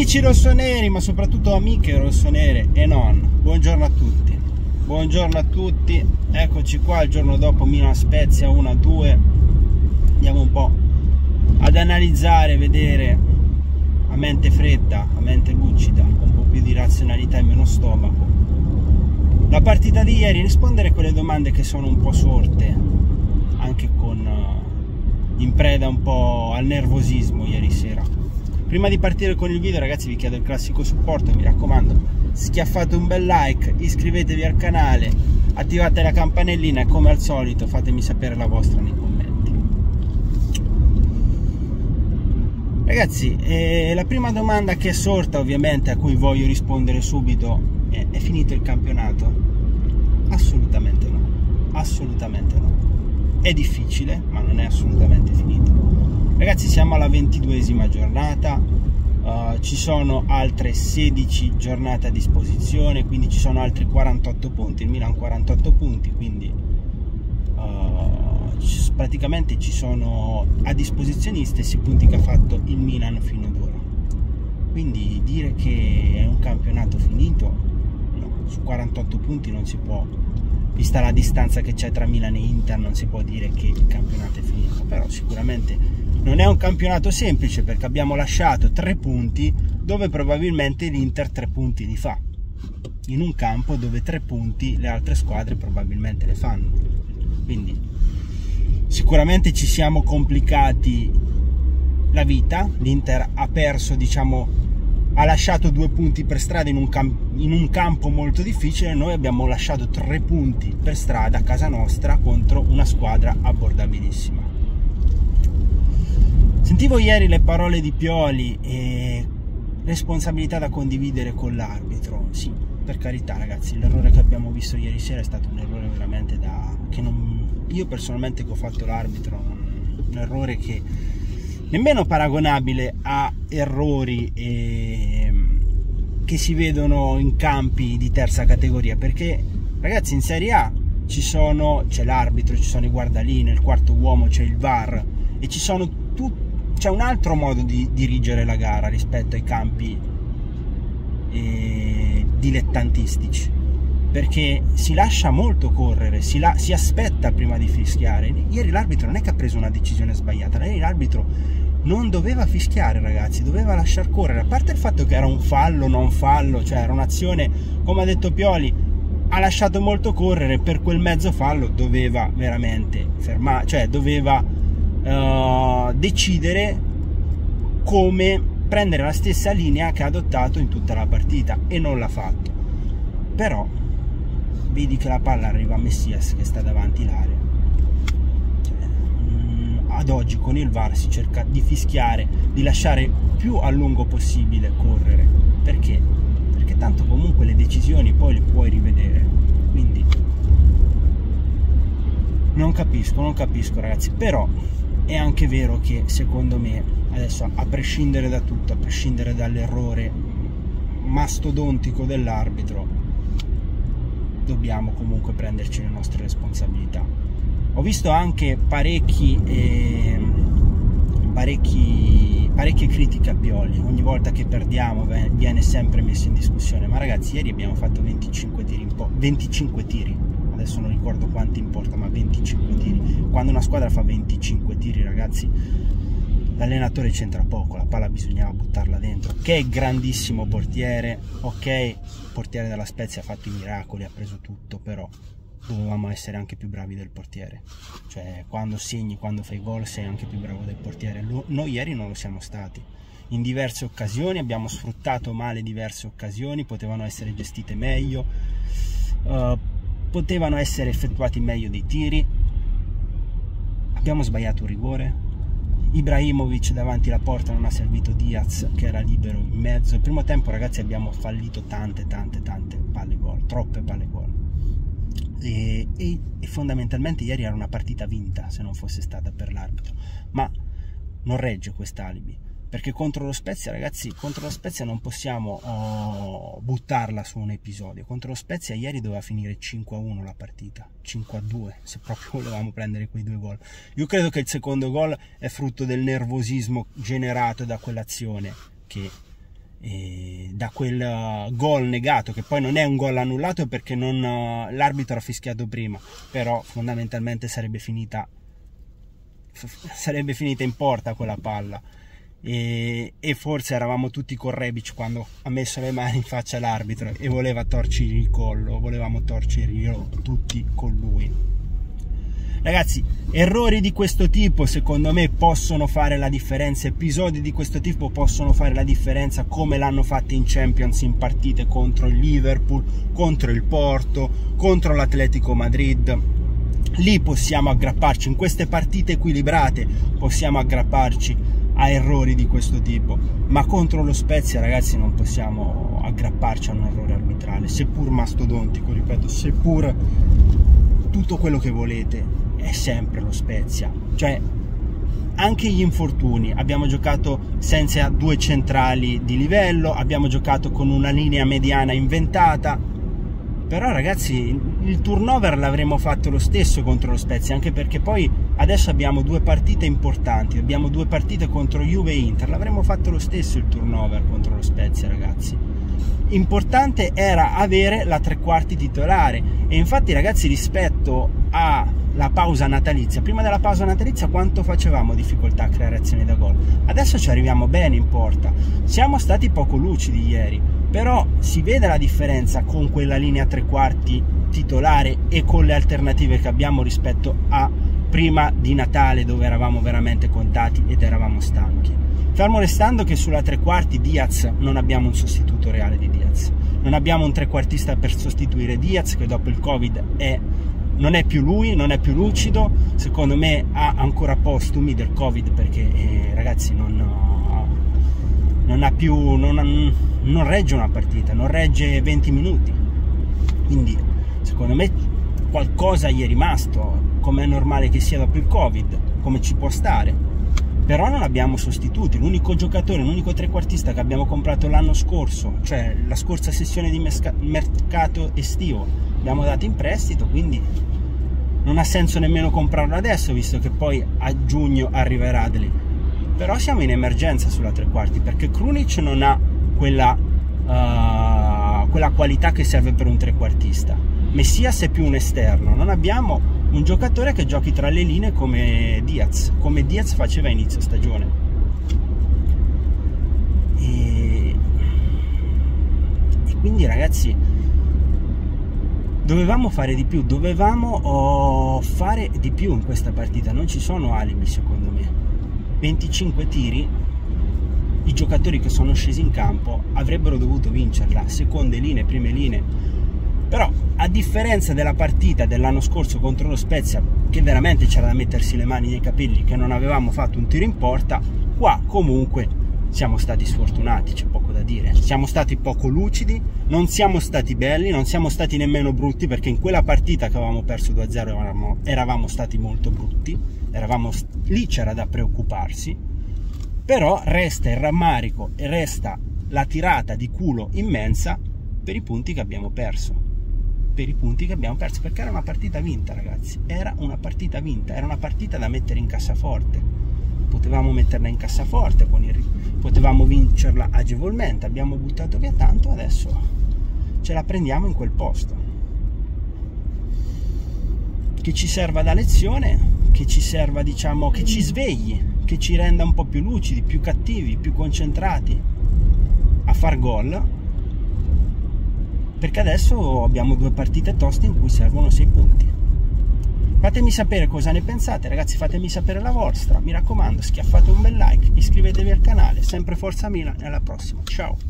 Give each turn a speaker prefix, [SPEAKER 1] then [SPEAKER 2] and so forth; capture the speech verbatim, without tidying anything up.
[SPEAKER 1] Amici rossoneri, ma soprattutto amiche rossonere e non, buongiorno a tutti, buongiorno a tutti, eccoci qua il giorno dopo Milan Spezia uno a due, andiamo un po' ad analizzare, vedere a mente fredda, a mente lucida, con un po' più di razionalità e meno stomaco, la partita di ieri, rispondere a quelle domande che sono un po' sorte, anche con uh, in preda un po' al nervosismo ieri sera. Prima di partire con il video, ragazzi, vi chiedo il classico supporto, mi raccomando, schiaffate un bel like, iscrivetevi al canale, attivate la campanellina e come al solito fatemi sapere la vostra nei commenti. Ragazzi, eh, la prima domanda che è sorta, ovviamente, a cui voglio rispondere subito, è: è finito il campionato? Assolutamente no, assolutamente no. È difficile, ma non è assolutamente finito. Ragazzi, siamo alla ventiduesima giornata, uh, ci sono altre sedici giornate a disposizione, quindi ci sono altri quarantotto punti, il Milan quarantotto punti, quindi uh, praticamente ci sono a disposizione gli stessi punti che ha fatto il Milan fino ad ora. Quindi dire che è un campionato finito, no, su quarantotto punti non si può, vista la distanza che c'è tra Milan e Inter, non si può dire che il campionato è finito, però sicuramente non è un campionato semplice, perché abbiamo lasciato tre punti dove probabilmente l'Inter tre punti li fa, in un campo dove tre punti le altre squadre probabilmente le fanno. Quindi sicuramente ci siamo complicati la vita, l'Inter ha perso, diciamo, ha lasciato due punti per strada in un, in un campo molto difficile, noi abbiamo lasciato tre punti per strada a casa nostra contro una squadra abbordabilissima. Sentivo ieri le parole di Pioli e responsabilità da condividere con l'arbitro. Sì, per carità, ragazzi, l'errore che abbiamo visto ieri sera è stato un errore veramente da... che non... io personalmente che ho fatto l'arbitro, un errore che nemmeno paragonabile a errori e... che si vedono in campi di terza categoria, perché ragazzi in Serie A ci sono, c'è l'arbitro, ci sono i guardalinee, il quarto uomo, c'è il V A R e ci sono tutti, c'è un altro modo di dirigere la gara rispetto ai campi eh, dilettantistici, perché si lascia molto correre, si, la, si aspetta prima di fischiare. Ieri l'arbitro non è che ha preso una decisione sbagliata, ieri l'arbitro non doveva fischiare, ragazzi, doveva lasciar correre, a parte il fatto che era un fallo, non fallo, cioè era un'azione, come ha detto Pioli, ha lasciato molto correre, per quel mezzo fallo doveva veramente fermare, cioè doveva Uh, decidere come prendere la stessa linea che ha adottato in tutta la partita e non l'ha fatto. Però vedi che la palla arriva a Messias che sta davanti l'area, cioè, mh, ad oggi con il V A R si cerca di fischiare, di lasciare più a lungo possibile correre, perché? Perché tanto comunque le decisioni poi le puoi rivedere, quindi non capisco, non capisco ragazzi. Però è anche vero che secondo me adesso, a prescindere da tutto, a prescindere dall'errore mastodontico dell'arbitro, dobbiamo comunque prenderci le nostre responsabilità. Ho visto anche parecchi, eh, parecchi, parecchie critiche a Pioli, ogni volta che perdiamo viene sempre messo in discussione, ma ragazzi ieri abbiamo fatto venticinque tiri, in po venticinque tiri. Adesso non ricordo quanti importa, ma venticinque tiri. Quando una squadra fa venticinque tiri, ragazzi, l'allenatore c'entra poco, la palla bisognava buttarla dentro. Ok, grandissimo portiere, ok, il portiere della Spezia ha fatto i miracoli, ha preso tutto, però dovevamo essere anche più bravi del portiere. Cioè, quando segni, quando fai gol, sei anche più bravo del portiere. Noi ieri non lo siamo stati. In diverse occasioni, abbiamo sfruttato male diverse occasioni, potevano essere gestite meglio. Uh, potevano essere effettuati meglio dei tiri, abbiamo sbagliato un rigore, Ibrahimovic davanti alla porta non ha servito Diaz che era libero in mezzo. Il primo tempo, ragazzi, abbiamo fallito tante tante tante palle gol, troppe palle gol e, e, e fondamentalmente ieri era una partita vinta se non fosse stata per l'arbitro, ma non regge quest'alibi, perché contro lo Spezia, ragazzi, contro lo Spezia non possiamo oh, buttarla su un episodio. Contro lo Spezia ieri doveva finire cinque a uno la partita, cinque a due se proprio volevamo prendere quei due gol. Io credo che il secondo gol è frutto del nervosismo generato da quell'azione che e da quel uh, gol negato, che poi non è un gol annullato perché non, uh, l'arbitro ha fischiato prima, però fondamentalmente sarebbe finita sarebbe finita in porta quella palla. E, e forse eravamo tutti con Rebic quando ha messo le mani in faccia all'arbitro e voleva torcere il collo, volevamo torcerlo tutti con lui. Ragazzi, errori di questo tipo secondo me possono fare la differenza, episodi di questo tipo possono fare la differenza, come l'hanno fatto in Champions in partite contro il Liverpool, contro il Porto, contro l'Atletico Madrid. Lì possiamo aggrapparci, in queste partite equilibrate possiamo aggrapparci a errori di questo tipo, ma contro lo Spezia, ragazzi, non possiamo aggrapparci a un errore arbitrale, seppur mastodontico, ripeto, seppur tutto quello che volete, è sempre lo Spezia. Cioè, anche gli infortuni, abbiamo giocato senza due centrali di livello, abbiamo giocato con una linea mediana inventata, però ragazzi il turnover l'avremmo fatto lo stesso contro lo Spezia, anche perché poi adesso abbiamo due partite importanti, abbiamo due partite contro Juve e Inter, l'avremmo fatto lo stesso il turnover contro lo Spezia, ragazzi. Importante era avere la tre quarti titolare, e infatti ragazzi, rispetto alla pausa natalizia, prima della pausa natalizia quanto facevamo difficoltà a creare azioni da gol, adesso ci arriviamo bene in porta. Siamo stati poco lucidi ieri, però si vede la differenza con quella linea tre quarti titolare e con le alternative che abbiamo rispetto a prima di Natale, dove eravamo veramente contati ed eravamo stanchi. Fermo restando che sulla tre quarti Diaz non abbiamo un sostituto reale di Diaz, non abbiamo un trequartista per sostituire Diaz, che dopo il Covid è, non è più lui, non è più lucido, secondo me ha ancora postumi del Covid, perché eh, ragazzi non, non ha più, non, ha, non regge una partita, non regge venti minuti, quindi secondo me qualcosa gli è rimasto, come è normale che sia dopo il Covid, come ci può stare. Però non abbiamo sostituti, l'unico giocatore, l'unico trequartista che abbiamo comprato l'anno scorso, cioè la scorsa sessione di mercato estivo, abbiamo dato in prestito, quindi non ha senso nemmeno comprarlo adesso, visto che poi a giugno arriverà Adli. Però siamo in emergenza sulla tre quarti, perché Krunic non ha quella, uh, quella qualità che serve per un trequartista. Messias è più un esterno, non abbiamo un giocatore che giochi tra le linee come Diaz, come Diaz faceva a inizio stagione. E, e quindi ragazzi, dovevamo fare di più, dovevamo oh, fare di più in questa partita, non ci sono alibi secondo me. venticinque tiri, i giocatori che sono scesi in campo avrebbero dovuto vincerla, seconde linee, prime linee. Però a differenza della partita dell'anno scorso contro lo Spezia, che veramente c'era da mettersi le mani nei capelli, che non avevamo fatto un tiro in porta, qua comunque siamo stati sfortunati, c'è poco da dire. Siamo stati poco lucidi, non siamo stati belli, non siamo stati nemmeno brutti, perché in quella partita che avevamo perso due a zero eravamo, eravamo stati molto brutti, eravamo, lì c'era da preoccuparsi. Però resta il rammarico e resta la tirata di culo immensa per i punti che abbiamo perso. Per i punti che abbiamo perso, perché era una partita vinta, ragazzi, era una partita vinta, era una partita da mettere in cassaforte, potevamo metterla in cassaforte, con il, potevamo vincerla agevolmente, abbiamo buttato via tanto, adesso ce la prendiamo in quel posto. Che ci serva da lezione, che ci serva, diciamo, che ci svegli, che ci renda un po' più lucidi, più cattivi, più concentrati a far gol, perché adesso abbiamo due partite toste in cui servono sei punti. Fatemi sapere cosa ne pensate, ragazzi, fatemi sapere la vostra, mi raccomando, schiaffate un bel like, iscrivetevi al canale, sempre Forza Milan e alla prossima, ciao!